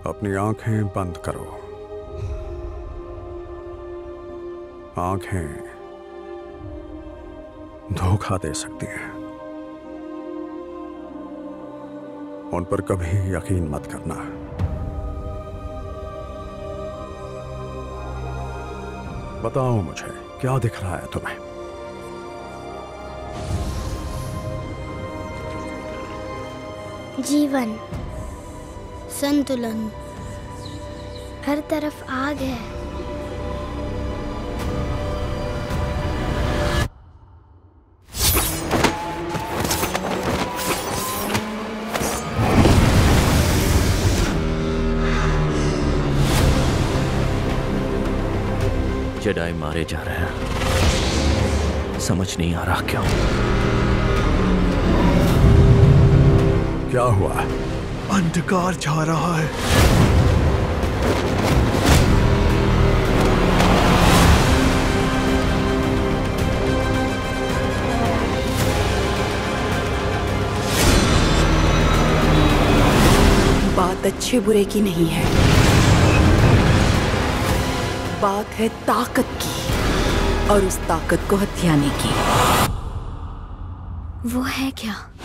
अपनी आंखें बंद करो। आंखें धोखा दे सकती हैं, उन पर कभी यकीन मत करना। बताओ मुझे, क्या दिख रहा है तुम्हें? जीवन, संतुलन, हर तरफ आग है। जेडाई मारे जा रहे हैं, समझ नहीं आ रहा क्यों। क्या हुआ? अंधकार छा रहा है। बात अच्छे बुरे की नहीं है, बात है ताकत की, और उस ताकत को हथियाने की। वो है क्या?